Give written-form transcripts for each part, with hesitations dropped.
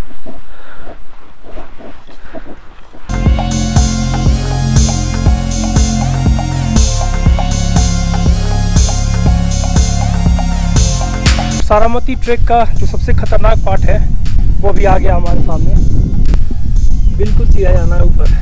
Saramati track का जो सबसे खतरनाक पार्ट है वो भी आ गया हमारे सामने। बिल्कुल सीधा जाना है ऊपर।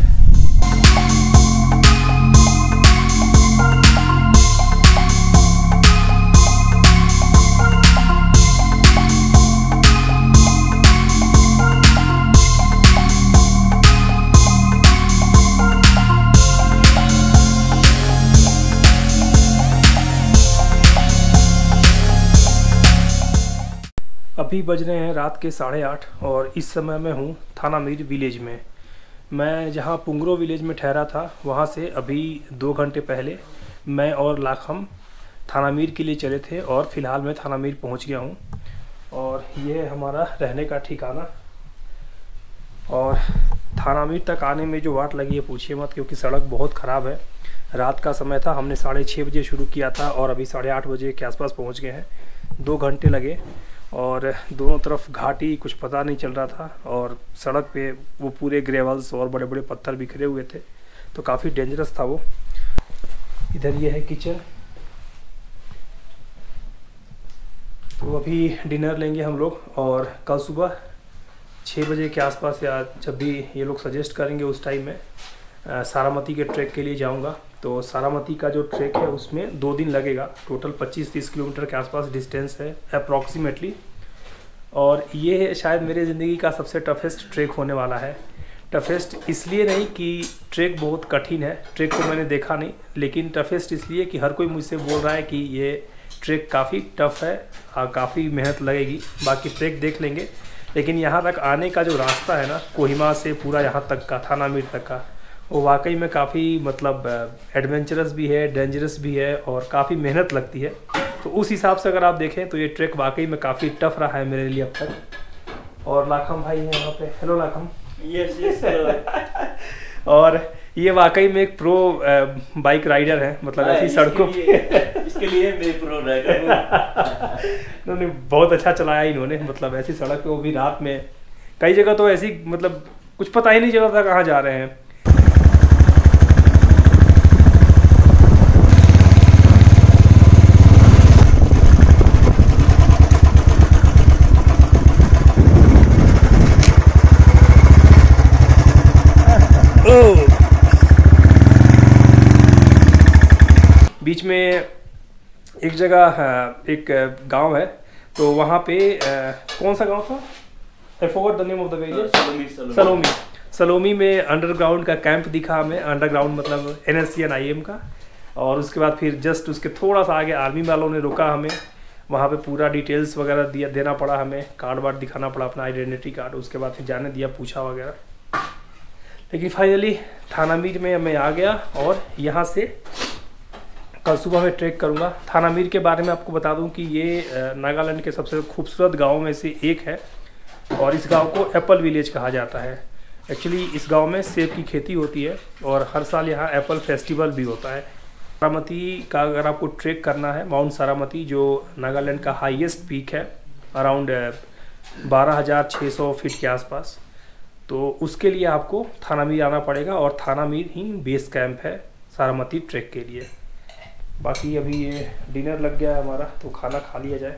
अभी बज रहे हैं रात के 8:30 और इस समय मैं हूँ थानामीर विलेज में। मैं जहाँ पुंगरो विलेज में ठहरा था वहाँ से अभी 2 घंटे पहले मैं और लाखम थानामीर के लिए चले थे और फ़िलहाल मैं थानामीर पहुँच गया हूँ। और ये है हमारा रहने का ठिकाना। और थानामीर तक आने में जो वाट लगी है पूछिए मत, क्योंकि सड़क बहुत ख़राब है। रात का समय था, हमने 6:30 बजे शुरू किया था और अभी 8:30 बजे के आसपास पहुँच गए हैं। 2 घंटे लगे और दोनों तरफ घाटी, कुछ पता नहीं चल रहा था। और सड़क पे वो पूरे ग्रेवल्स और बड़े बड़े पत्थर बिखरे हुए थे, तो काफ़ी डेंजरस था वो। इधर ये है किचन। तो अभी डिनर लेंगे हम लोग और कल सुबह 6 बजे के आसपास या जब भी ये लोग सजेस्ट करेंगे उस टाइम में सारामती के ट्रैक के लिए जाऊंगा। तो सारामती का जो ट्रैक है उसमें 2 दिन लगेगा। टोटल 25-30 किलोमीटर के आसपास डिस्टेंस है अप्रॉक्सीमेटली। और ये शायद मेरी ज़िंदगी का सबसे टफेस्ट ट्रैक होने वाला है। टफेस्ट इसलिए नहीं कि ट्रैक बहुत कठिन है, ट्रैक को मैंने देखा नहीं, लेकिन टफेस्ट इसलिए कि हर कोई मुझसे बोल रहा है कि ये ट्रैक काफ़ी टफ है और काफ़ी मेहनत लगेगी। बाकी ट्रैक देख लेंगे, लेकिन यहाँ तक आने का जो रास्ता है ना, कोहिमा से पूरा यहाँ तक का, थानामीर तक का, वो वाकई में काफ़ी मतलब एडवेंचरस भी है, डेंजरस भी है और काफ़ी मेहनत लगती है। तो उस हिसाब से अगर आप देखें तो ये ट्रैक वाकई में काफ़ी टफ रहा है मेरे लिए अब तक। और लाखम भाई है यहाँ पे। हेलो लाखम। यस और ये वाकई में एक प्रो बाइक राइडर है, मतलब ऐसी सड़कों पे इसके लिए मैं प्रो राइडर हूँ। इन्होंने बहुत अच्छा चलाया इन्होंने, मतलब ऐसी सड़क पे, वो भी रात में। कई जगह तो ऐसी मतलब कुछ पता ही नहीं चला था कहाँ जा रहे हैं। बीच में एक जगह एक गांव है, तो वहाँ पे कौन सा गांव था? I forgot the name of the village. Salomi में अंडरग्राउंड का कैंप दिखा हमें। अंडरग्राउंड मतलब NSCN-IM का। और उसके बाद फिर जस्ट उसके थोड़ा सा आगे आर्मी वालों ने रोका हमें। वहाँ पे पूरा डिटेल्स वगैरह देना पड़ा हमें, कार्ड वार्ड दिखाना पड़ा, अपना आइडेंटिटी कार्ड। उसके बाद फिर जाने दिया, पूछा वगैरह। लेकिन फाइनली थानामीर में मैं आ गया और यहाँ से कल सुबह मैं ट्रैक करूँगा। थानामीर के बारे में आपको बता दूं कि ये नागालैंड के सबसे खूबसूरत गाँव में से एक है और इस गांव को एप्पल विलेज कहा जाता है। एक्चुअली इस गांव में सेब की खेती होती है और हर साल यहाँ एप्पल फेस्टिवल भी होता है। सारामती का अगर आपको ट्रैक करना है, माउंट सारामती जो नागालैंड का हाईएस्ट पीक है, अराउंड 12,600 फीट के आसपास, तो उसके लिए आपको थानामीर आना पड़ेगा। और थानामीर ही बेस कैंप है सारामती ट्रैक के लिए। बाकी अभी ये डिनर लग गया है हमारा, तो खाना खा लिया जाए।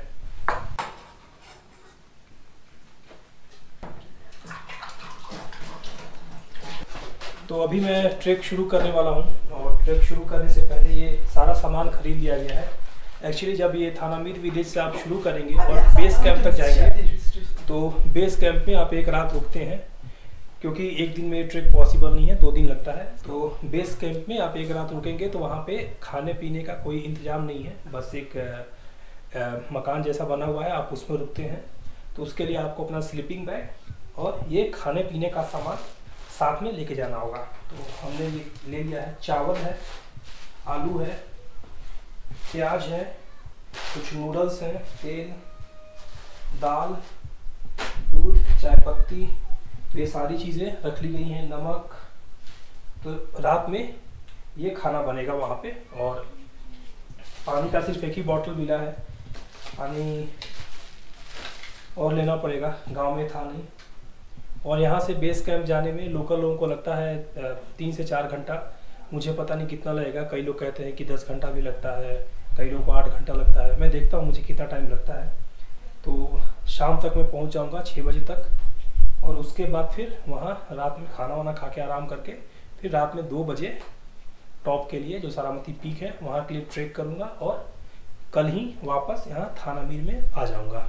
तो अभी मैं ट्रैक शुरू करने वाला हूँ और ट्रैक शुरू करने से पहले ये सारा सामान खरीद लिया गया है। एक्चुअली जब ये थानामीर विलेज से आप शुरू करेंगे और बेस कैंप तक जाएंगे, तो बेस कैंप में आप एक रात रुकते हैं, क्योंकि एक दिन में ये ट्रैक पॉसिबल नहीं है, 2 दिन लगता है। तो बेस कैंप में आप एक रात रुकेंगे तो वहाँ पे खाने पीने का कोई इंतज़ाम नहीं है, बस एक मकान जैसा बना हुआ है, आप उसमें रुकते हैं। तो उसके लिए आपको अपना स्लीपिंग बैग और ये खाने पीने का सामान साथ में लेके जाना होगा। तो हमने ले लिया है, चावल है, आलू है, प्याज है, कुछ नूडल्स हैं, तेल, दाल, दूध, चाय पत्ती, तो ये सारी चीज़ें रख ली गई हैं, नमक। तो रात में ये खाना बनेगा वहाँ पे। और पानी का सिर्फ एक ही बॉटल मिला है, पानी और लेना पड़ेगा, गांव में था नहीं। और यहाँ से बेस कैंप जाने में लोकल लोगों को लगता है 3 से 4 घंटा। मुझे पता नहीं कितना लगेगा, कई लोग कहते हैं कि 10 घंटा भी लगता है, कई लोगों को 8 घंटा लगता है। मैं देखता हूँ मुझे कितना टाइम लगता है। तो शाम तक मैं पहुँच जाऊँगा 6 बजे तक, और उसके बाद फिर वहाँ रात में खाना वाना खा के आराम करके फिर रात में 2 बजे टॉप के लिए जो सारामती पीक है वहाँ के लिए ट्रेक करूँगा, और कल ही वापस यहाँ थाना मीर में आ जाऊँगा।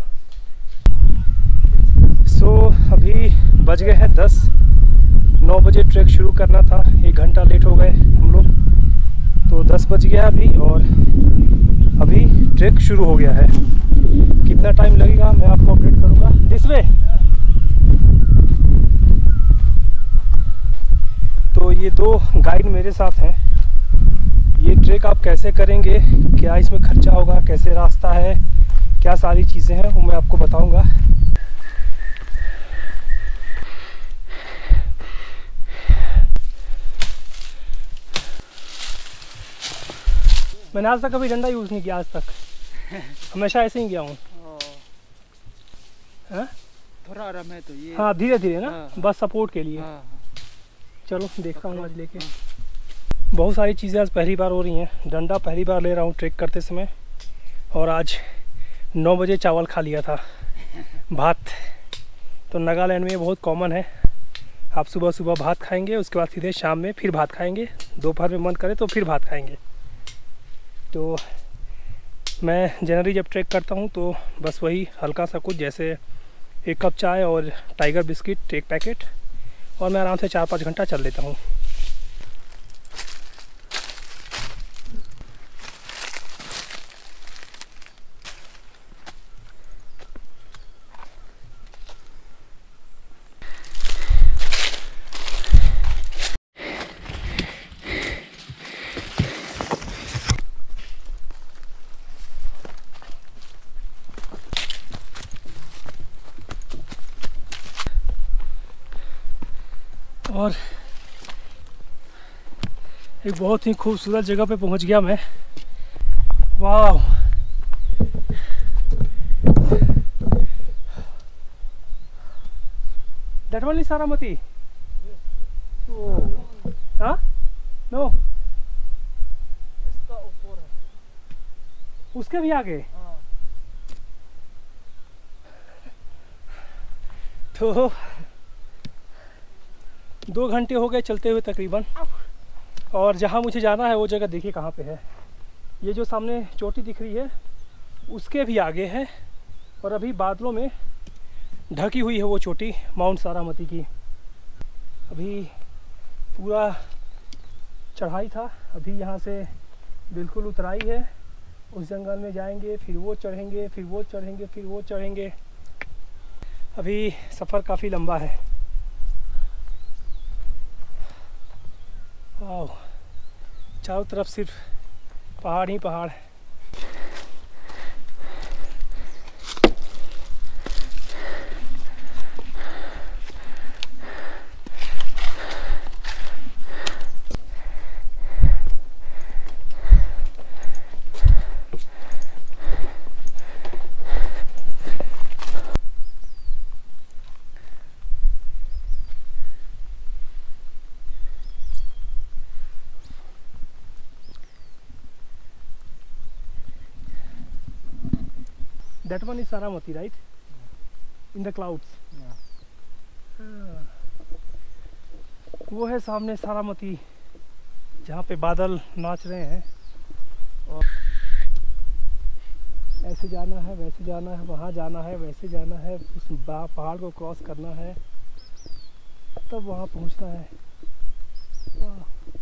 अभी बज गए हैं 10। 9 बजे ट्रैक शुरू करना था, 1 घंटा लेट हो गए हम लोग, तो 10 बज गया अभी, और अभी ट्रैक शुरू हो गया है। कितना टाइम लगेगा मैं आपको अपडेट करूँगा। This way. तो ये 2 गाइड मेरे साथ हैं। ये ट्रैक आप कैसे करेंगे, क्या इसमें खर्चा होगा, कैसे रास्ता है, क्या सारी चीज़ें हैं वो मैं आपको बताऊँगा। मैंने आज तक कभी डंडा यूज़ नहीं किया, आज तक हमेशा ऐसे ही गया हूँ। थोड़ा आराम है तो ये। हाँ, धीरे धीरे ना। हाँ, बस सपोर्ट के लिए। हाँ। चलो देखता हूँ आज लेके। बहुत सारी चीज़ें आज पहली बार हो रही हैं। डंडा पहली बार ले रहा हूँ ट्रेक करते समय, और आज 9 बजे चावल खा लिया था, भात। तो नागालैंड में ये बहुत कॉमन है, आप सुबह सुबह भात खाएंगे, उसके बाद सीधे शाम में फिर भात खाएंगे, दोपहर में मन करे तो फिर भात खाएंगे। तो मैं जनरली जब ट्रैक करता हूँ तो बस वही हल्का सा कुछ, जैसे 1 कप चाय और टाइगर बिस्किट 1 पैकेट, और मैं आराम से 4-5 घंटा चल लेता हूँ। और एक बहुत ही खूबसूरत जगह पे पहुंच गया मैं। वाह, दैट वन इज सारामती। हाँ, नो, इसका ऊपर है, उसके भी आगे। हाँ। तो 2 घंटे हो गए चलते हुए तकरीबन, और जहाँ मुझे जाना है वो जगह देखिए कहाँ पे है। ये जो सामने चोटी दिख रही है उसके भी आगे है, और अभी बादलों में ढकी हुई है वो चोटी माउंट सारामती की। अभी पूरा चढ़ाई था, अभी यहाँ से बिल्कुल उतराई है। उस जंगल में जाएंगे, फिर वो चढ़ेंगे, फिर वो चढ़ेंगे, फिर वो चढ़ेंगे। अभी सफ़र काफ़ी लंबा है। वाह, चारों तरफ सिर्फ पहाड़ ही पहाड़। That one is Saramati, right? In the clouds. वो है सामने सारामती, जहाँ पे बादल नाच रहे हैं। और ऐसे जाना है, वैसे जाना है, वहाँ जाना है, वैसे जाना है, उस पहाड़ को क्रॉस करना है, तब वहाँ पहुँचना है। वाह,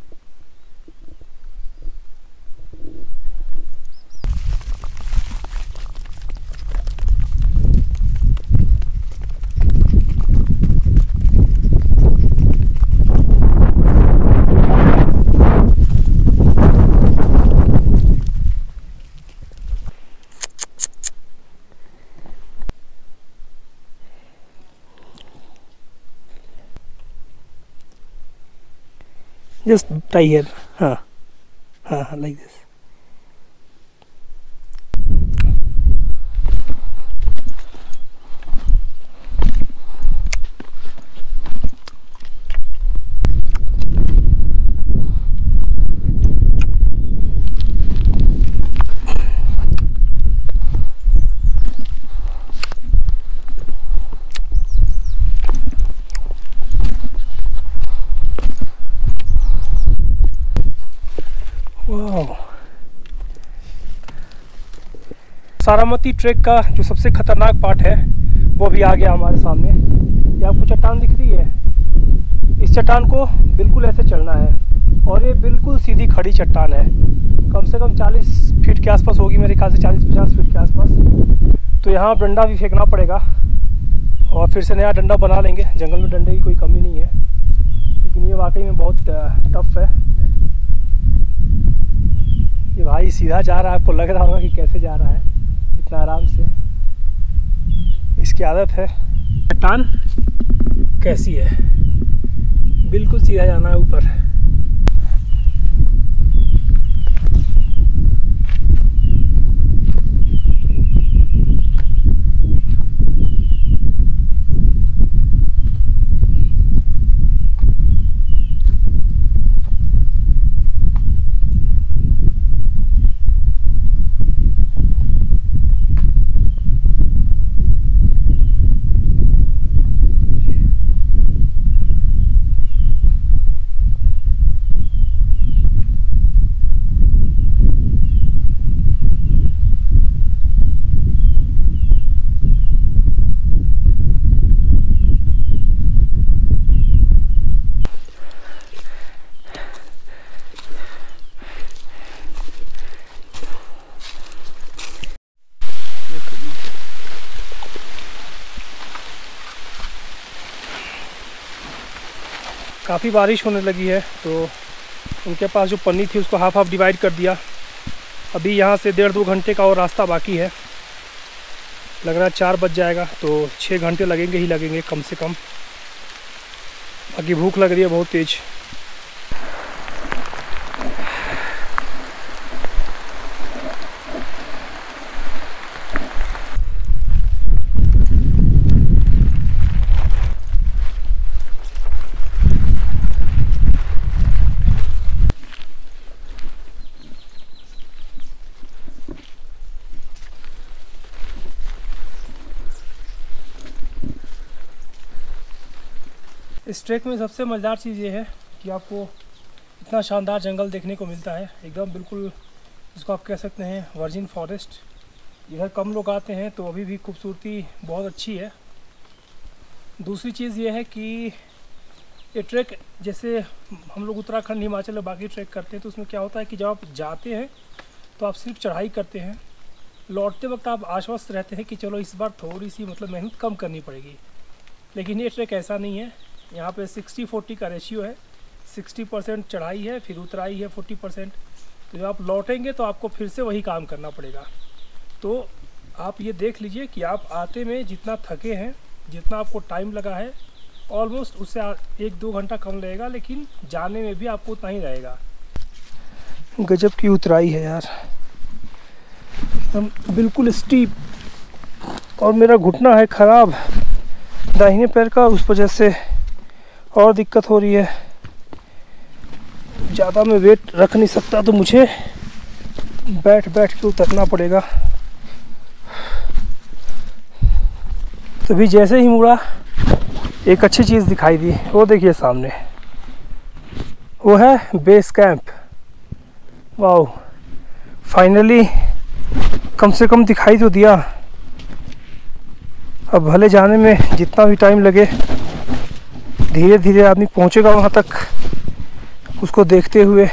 just tie here, like this. Saramati track का जो सबसे खतरनाक पार्ट है वो भी आ गया हमारे सामने। ये आपको चट्टान दिख रही है, इस चट्टान को बिल्कुल ऐसे चढ़ना है और ये बिल्कुल सीधी खड़ी चट्टान है, कम से कम 40 फीट के आसपास होगी मेरे ख्याल से, 40-50 फीट के आसपास। तो यहाँ डंडा भी फेंकना पड़ेगा और फिर से नया डंडा बना लेंगे। जंगल में डंडे की कोई कमी नहीं है, लेकिन ये वाकई में बहुत टफ है। ये भाई सीधा जा रहा है, आपको लग रहा होगा कि कैसे जा रहा है इतना आराम से, इसकी आदत है। चट्टान कैसी है, बिल्कुल सीधा जाना है ऊपर। काफ़ी बारिश होने लगी है तो उनके पास जो पन्नी थी उसको हाफ डिवाइड कर दिया। अभी यहाँ से 1.5-2 घंटे का और रास्ता बाकी है। लग रहा है 4 बज जाएगा तो 6 घंटे लगेंगे ही लगेंगे कम से कम। बाकी भूख लग रही है बहुत तेज़। इस ट्रैक में सबसे मज़ेदार चीज़ ये है कि आपको इतना शानदार जंगल देखने को मिलता है, एकदम बिल्कुल जिसको आप कह सकते हैं वर्जिन फॉरेस्ट। इधर कम लोग आते हैं तो अभी भी खूबसूरती बहुत अच्छी है। दूसरी चीज़ ये है कि ये ट्रैक जैसे हम लोग उत्तराखंड, हिमाचल और बाकी ट्रैक करते हैं तो उसमें क्या होता है कि जब आप जाते हैं तो आप सिर्फ चढ़ाई करते हैं, लौटते वक्त आप आश्वस्त रहते हैं कि चलो इस बार थोड़ी सी मतलब मेहनत कम करनी पड़ेगी। लेकिन ये ट्रैक ऐसा नहीं है। यहाँ पे 60-40 का रेशियो है, 60% चढ़ाई है फिर उतराई है 40%। तो जब आप लौटेंगे तो आपको फिर से वही काम करना पड़ेगा। तो आप ये देख लीजिए कि आप आते में जितना थके हैं, जितना आपको टाइम लगा है, ऑलमोस्ट उससे 1-2 घंटा कम लगेगा, लेकिन जाने में भी आपको उतना ही रहेगा। गजब की उतराई है यार, बिल्कुल स्टीप। और मेरा घुटना है ख़राब दाहिने पैर का, उस वजह से और दिक्कत हो रही है। ज़्यादा मैं वेट रख नहीं सकता तो मुझे बैठ के उतरना पड़ेगा। तभी जैसे ही मुड़ा एक अच्छी चीज़ दिखाई दी, वो देखिए सामने, वो है बेस कैंप। वाह, फाइनली कम से कम दिखाई तो दिया। अब भले जाने में जितना भी टाइम लगे, धीरे धीरे आदमी पहुंचेगा वहां तक, उसको देखते हुए।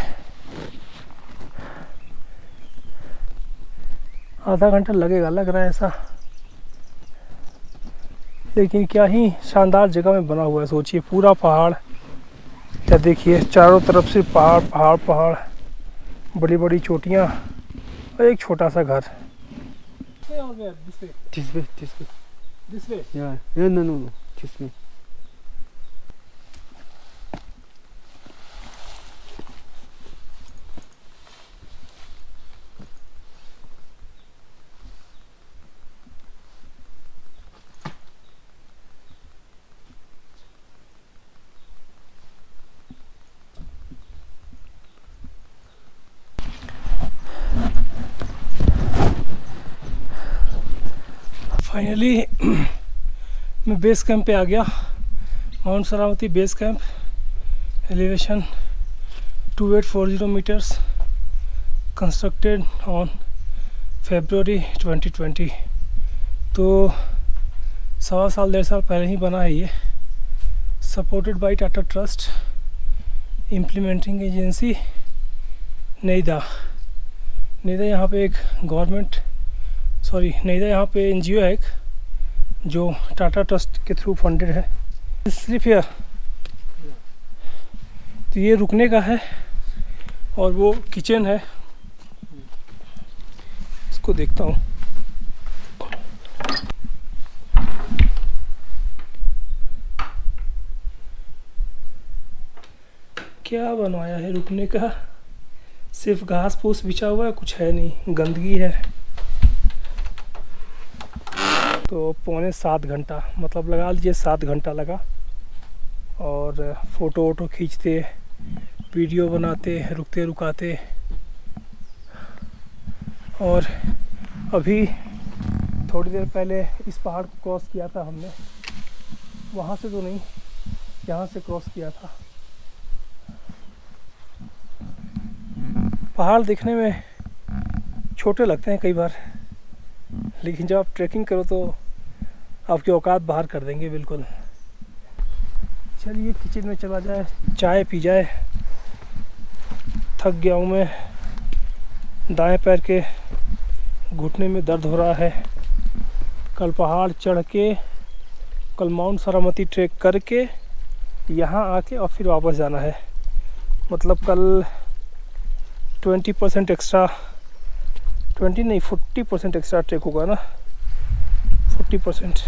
आधा घंटा लगेगा लग रहा है ऐसा, लेकिन क्या ही शानदार जगह में बना हुआ है। सोचिए पूरा पहाड़, क्या देखिए चारों तरफ से पहाड़ पहाड़ पहाड़, बड़ी बड़ी चोटियाँ और एक छोटा सा घर। This way? Yeah. No. This way. Finally मैं बेस कैंप पे आ गया। Mount Saramati base camp, elevation 2840 metres, constructed on February 2020। तो 1.25 साल 1.5 साल पहले ही बना है ये। Supported by Tata trust, implementing agency नईदा। नईदा यहाँ पे एक नईदा यहाँ पे NGO है एक, जो टाटा ट्रस्ट के थ्रू फंडेड है। सिर्फ यह तो ये रुकने का है, और वो किचन है, इसको देखता हूँ। क्या बनवाया है रुकने का? सिर्फ घास फूस बिछा हुआ है, कुछ है नहीं, गंदगी है। तो 6.25 घंटा, मतलब लगा लीजिए 7 घंटा लगा। और फ़ोटो वोटो खींचते, वीडियो बनाते, रुकते रुकाते। और अभी थोड़ी देर पहले इस पहाड़ को क्रॉस किया था हमने, वहाँ से तो नहीं, यहाँ से क्रॉस किया था। पहाड़ दिखने में छोटे लगते हैं कई बार, लेकिन जब आप ट्रैकिंग करो तो आपकी औकात बाहर कर देंगे बिल्कुल। चलिए किचन में चला जाए, चाय पी जाए। थक गया हूँ मैं, दाएं पैर के घुटने में दर्द हो रहा है। कल पहाड़ चढ़ के, कल माउंट सारामती ट्रैक करके यहाँ आके और फिर वापस जाना है। मतलब कल 20% एक्स्ट्रा, 20 नहीं 40% एक्स्ट्रा ट्रैक होगा ना, 40%।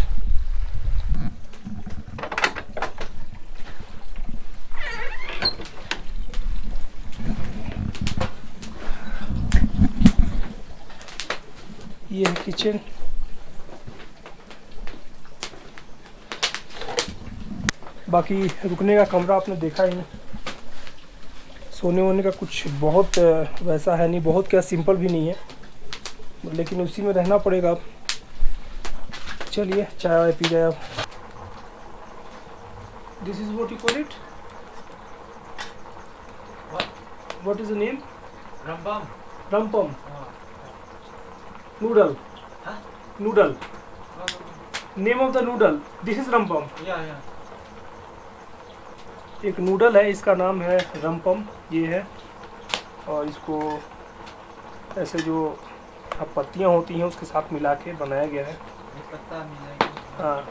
ये है किचन। बाकी रुकने का कमरा आपने देखा ही नहीं, सोने वोने का कुछ बहुत वैसा है नहीं, बहुत क्या सिंपल भी नहीं है, लेकिन उसी में रहना पड़ेगा अब। चलिए चाय वाय पी जाए अब। This is what you call it, what is the name? रंपम noodle, noodle, name of the noodle, this is रंपम। एक नूडल है, इसका नाम है रंपम, ये है। और इसको ऐसे जो पत्तियाँ होती हैं उसके साथ मिला के बनाया गया है। हाँ,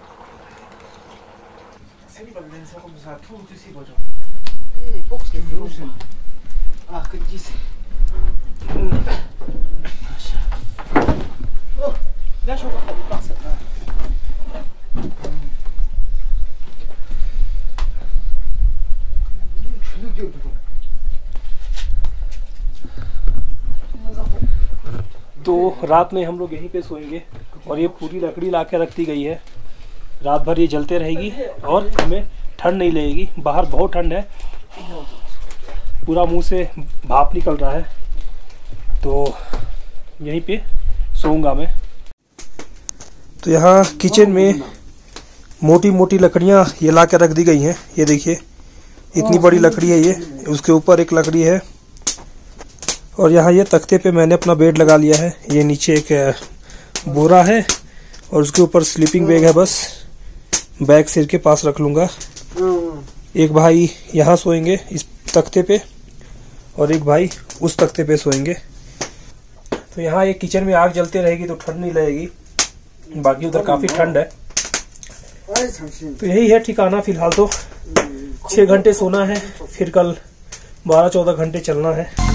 तो रात में हम लोग यहीं पे सोएंगे। और ये पूरी लकड़ी ला के रख दी गई है, रात भर ये जलते रहेगी और हमें ठंड नहीं लगेगी। बाहर बहुत ठंड है, पूरा मुंह से भाप निकल रहा है, तो यहीं पे सोऊंगा मैं। तो यहाँ किचन में मोटी मोटी लकड़ियाँ ये ला के रख दी गई हैं। ये देखिए इतनी बड़ी लकड़ी है ये, उसके ऊपर एक लकड़ी है। और यहाँ ये तख्ते पे मैंने अपना बेड लगा लिया है। ये नीचे एक बोरा है और उसके ऊपर स्लीपिंग बैग है, बस बैग सिर के पास रख लूँगा। एक भाई यहाँ सोएंगे इस तख्ते पे और एक भाई उस तख्ते पे सोएंगे। तो यहाँ एक किचन में आग जलते रहेगी तो ठंड नहीं लगेगी, बाकी उधर काफ़ी ठंड है। तो यही है ठिकाना फिलहाल। तो 6 घंटे सोना है, फिर कल 12-14 घंटे चलना है।